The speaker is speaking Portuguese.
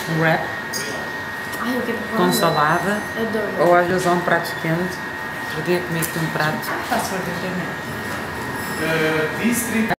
um wrap Ai, eu quero com salada, Adoro. ou às vezes há um prato quente. Outro dia comi aqui um prato. Password da internet.